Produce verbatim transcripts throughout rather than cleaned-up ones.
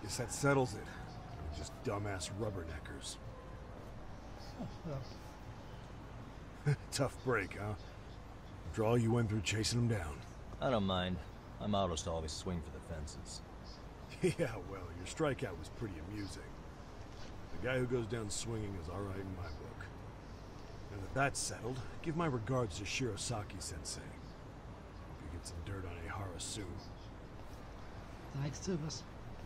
Guess that settles it. Just dumbass rubberneckers. Oh, well. Tough break, huh? After all you went through chasing them down. I don't mind. My motto is to always swing for the fences. Yeah, well, your strikeout was pretty amusing. The guy who goes down swinging is alright in my book. Now that that's settled, give my regards to Shirosaki-sensei. Hope you get some dirt on Ehara soon. Thanks to us.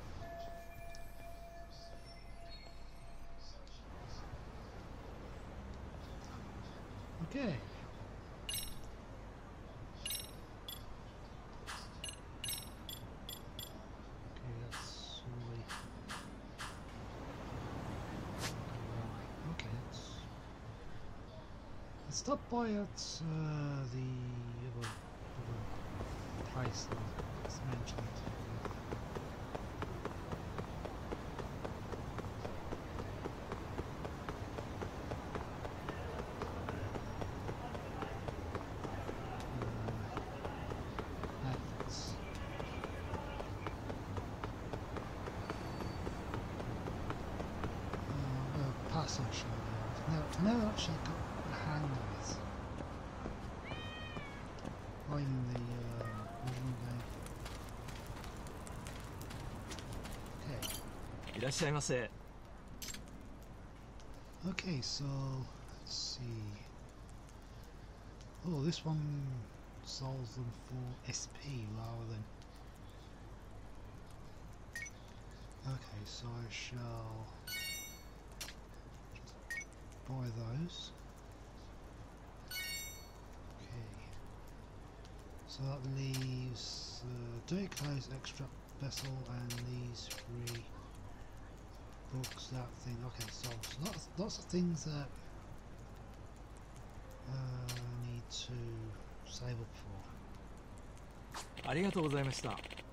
Okay. Okay, that's only... Okay, let's... Let's stop by at uh, the other, other place that's mentioned. No, I've never actually got the hang of it. Playing the uh, original game. Okay. いらっしゃいませ。 Okay, so let's see. Oh, this one solves them for S P rather than. Okay, so I shall buy those. Okay. So that leaves uh, Dirty Clothes, Extract Vessel, and these three books, that thing. Okay, so, so lots, lots of things that uh, I need to save up for. ありがとうございました。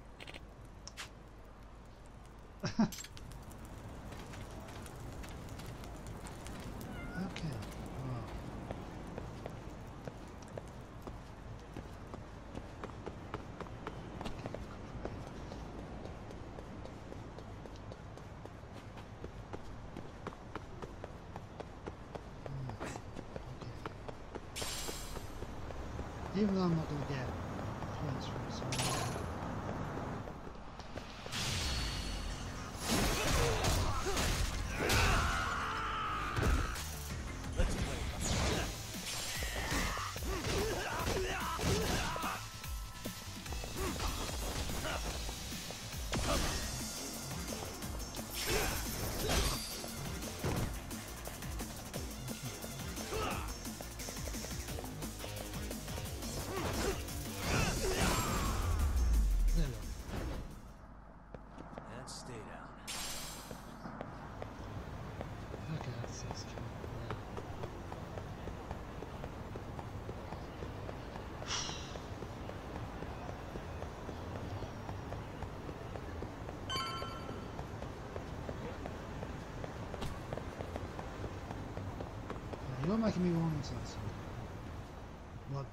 Okay, wow. Hmm, okay. Even though I'm not going to get points from it, so you're making me want to. What?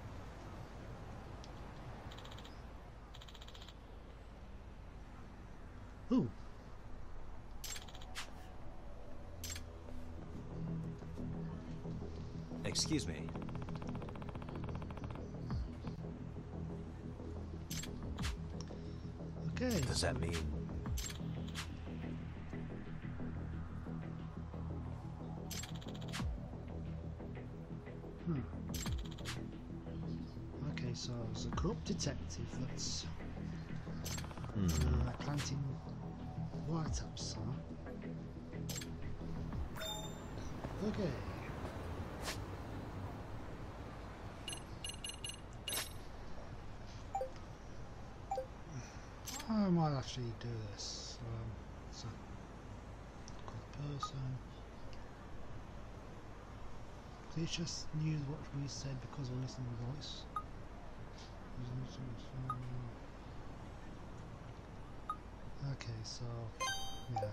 Ooh. Excuse me. Okay. What does that mean? Hmm. Okay, so it's a corrupt detective that's Hmm. uh, planting write-ups, huh? Okay. I might actually do this. Um, so, call person. Please just use what we said because we're listening to voice. Okay, so yeah.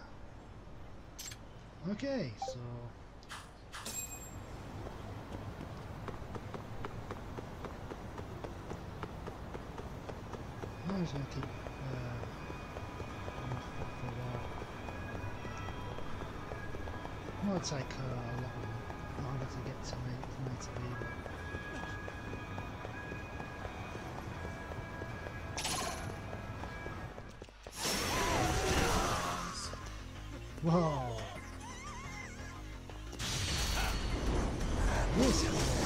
Okay, so I'm just gonna keep uh, for a while. gonna take uh, a lot longer to get to me from A to B, but whoa! This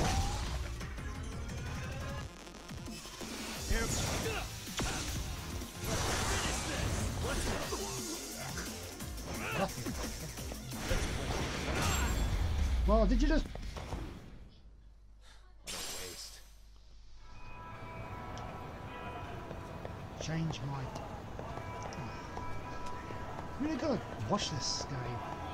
well, did you just? What a waste. Change my. Really gotta watch this game.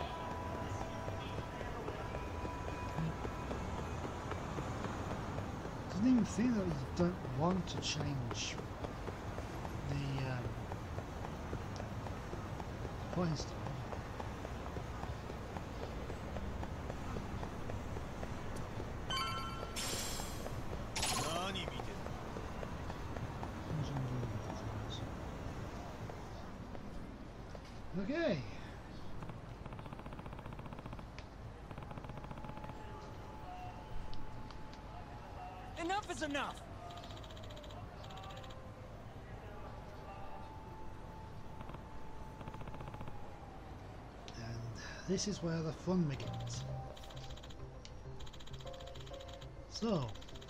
Doesn't even think that you don't want to change the um, points. Okay. Enough is enough. And this is where the fun begins. So.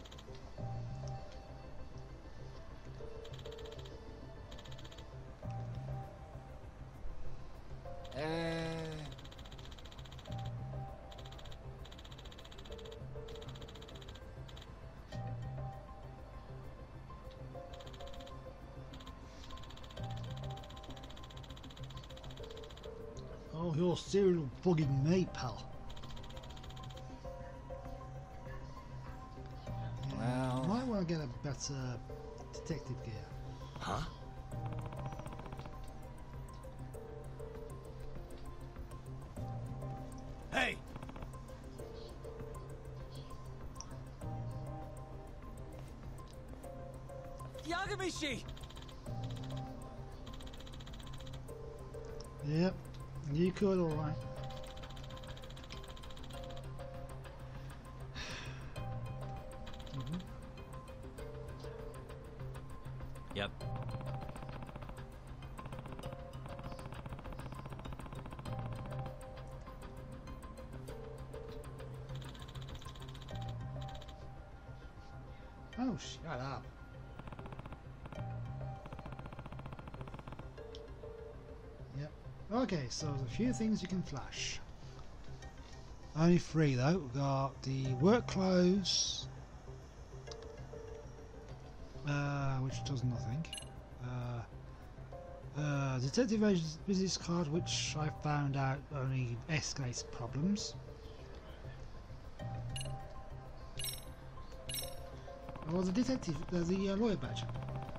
Oh, you're serial bugging me, pal. Yeah, Well, might want to get a better detective gear. huh? Hey! Yagamishi! Yep, you could, alright. Mm-hmm. Yep. Oh, shut up. Yep. Okay, so there's a few things you can flash. Only three though. We've got the work clothes, uh, which does nothing. Uh, uh, detective agent's business card, which I found out only escalates problems. Or the detective, uh, the uh, lawyer badge.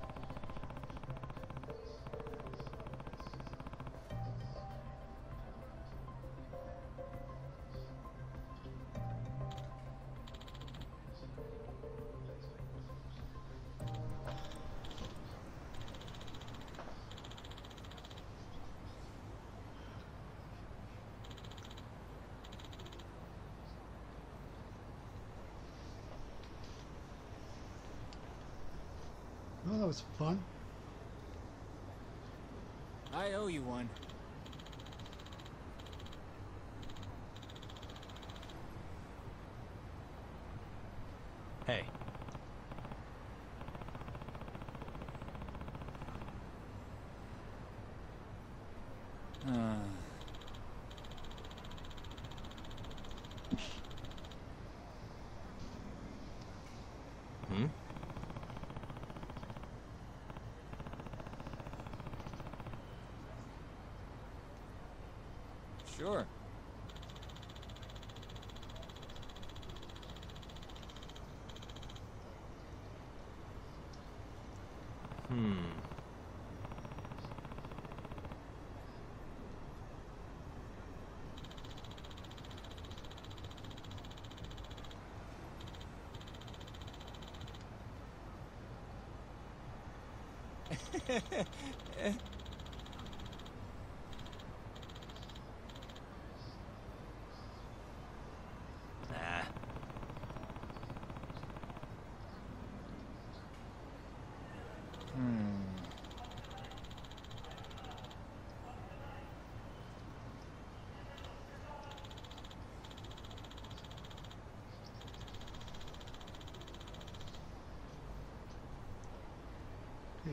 Oh, that was fun. I owe you one. Hey. Uh, Hmm? sure. Hmm.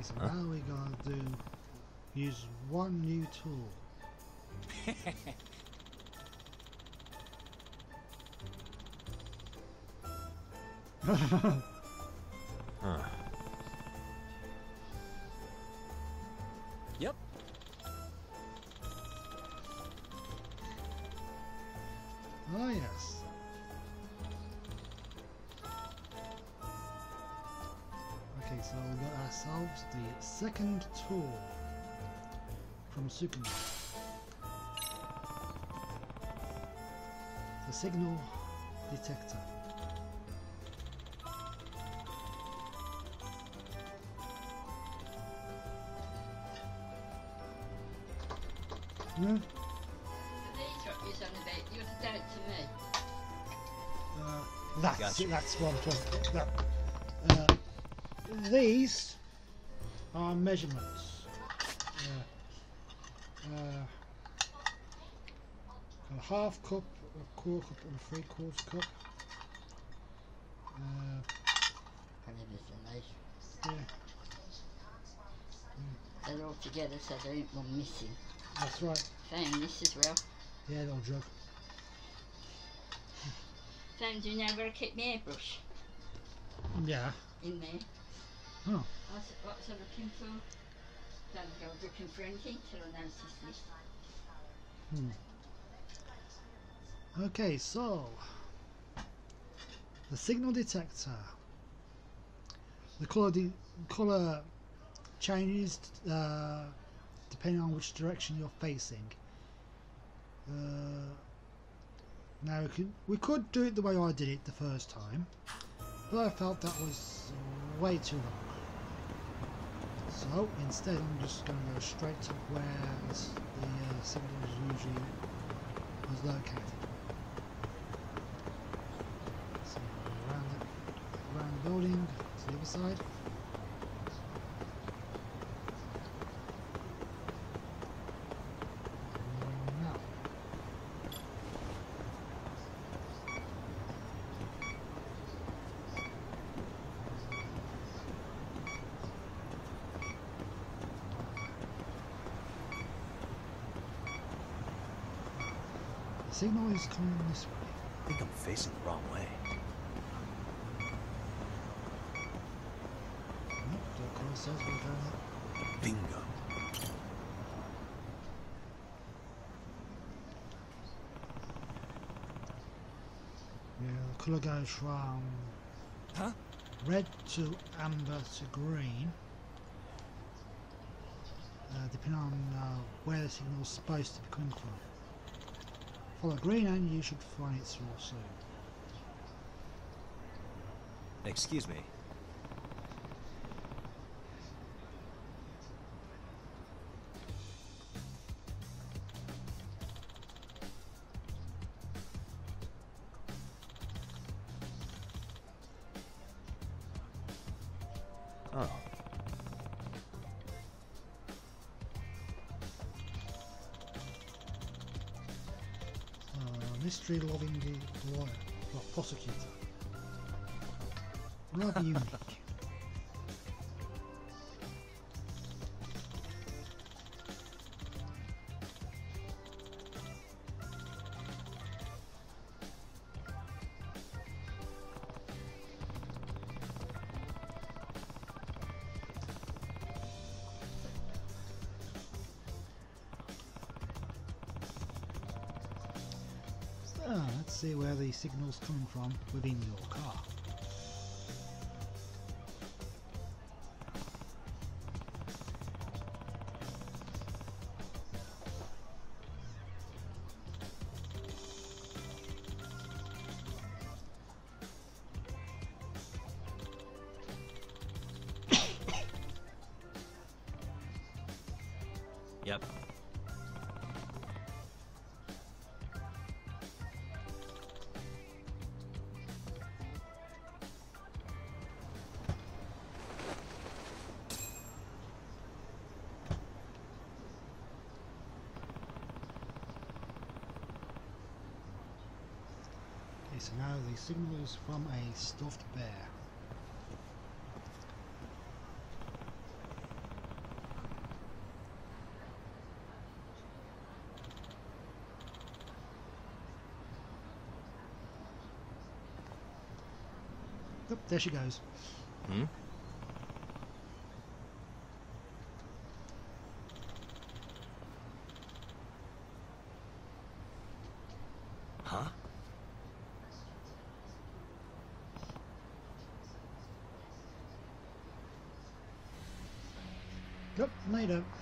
so Huh? now we're gonna do use one new tool. Huh. Yep. Oh yes. Okay, so we got ourselves the second tool from Sukuna. The signal detector. Hmm? These what you're on about, you would have done it to me. Uh, that's Gotcha. it, that's what I'm talking about. Uh, these are measurements. Uh, uh, a half cup, a quarter cup, and a three quarter cup. Uh, And it is a nice. yeah, They're all together so there ain't one missing. that's right. Found this as well. Yeah, little jug. Found you now where I keep my airbrush Yeah. in there. Oh. What's, what's I looking for? Don't go looking for anything till I notice this. Hmm. Okay, so the signal detector. The color de color changes uh, depending on which direction you're facing. Uh, now we could we could do it the way I did it the first time, but I felt that was way too long. So instead, I'm just going to go straight to where this, the uh, signal is usually was located. So around the, around the building to the other side. Now. The signal is coming this way. I think I'm facing the wrong way. Nope, the call says we're going up. Bingo. Yeah, the colour goes from Huh? red to amber to green, uh, depending on uh, where the signal is supposed to be coming from. Follow green and you should find it through soon. Excuse me. Oh. Uh, mystery loving lawyer, well, prosecutor. Rather unique. So, let's see where the signal's coming from within your car. Yep. Okay, so now the signal is from a stuffed bear. Oh, there she goes. Hmm? Huh? Yep, no you don't.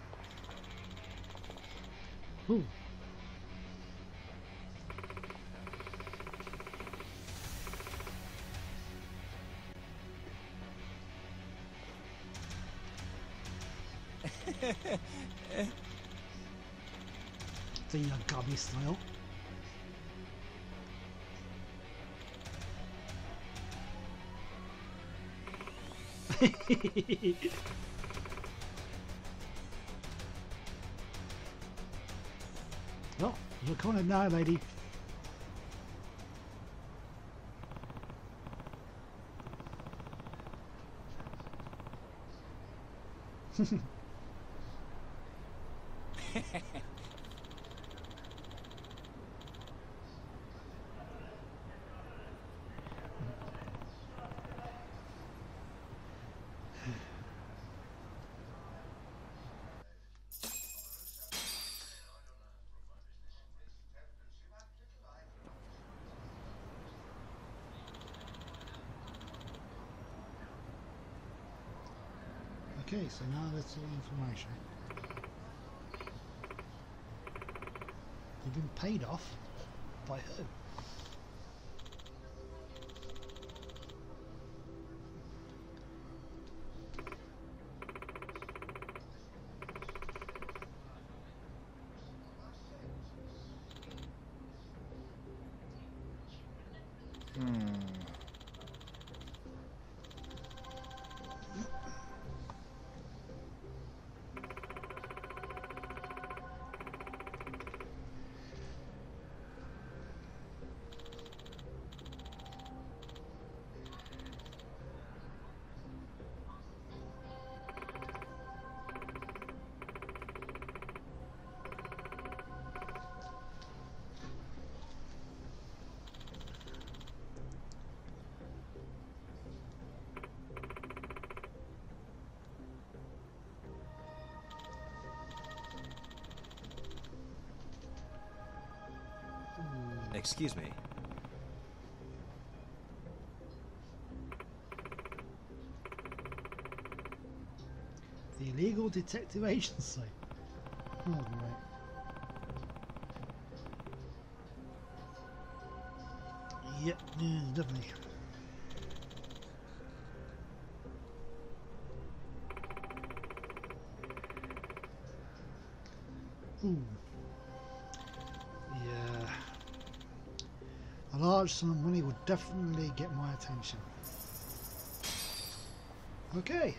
Ooh. The Yagami style. Well, you're cornered now, lady. Okay, so now let's see information. You've been paid off by who? Excuse me. The Illegal Detective Agency. Oh, great. Yep, yeah, definitely. Ooh. Yeah. A large sum of money would definitely get my attention. Okay.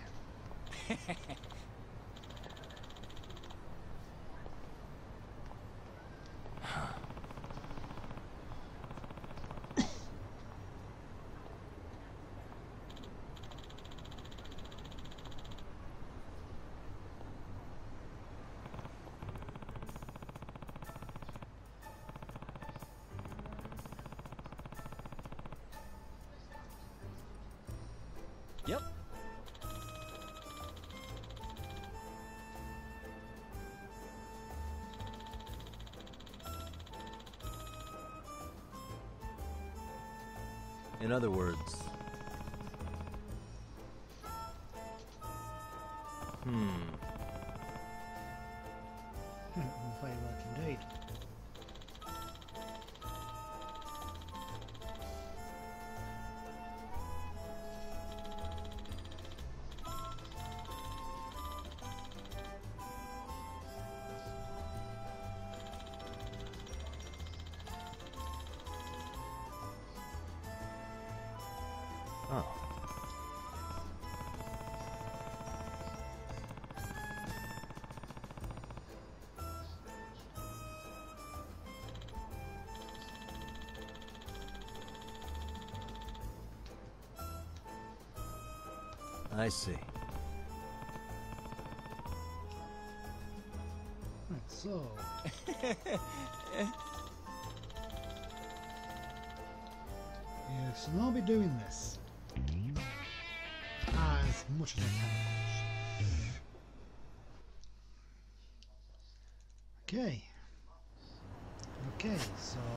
Yep. In other words... Hmm. Very work indeed. Oh. I see. Right, so. Yes, and I'll be doing this. as much as I can, of course. Okay. Okay, so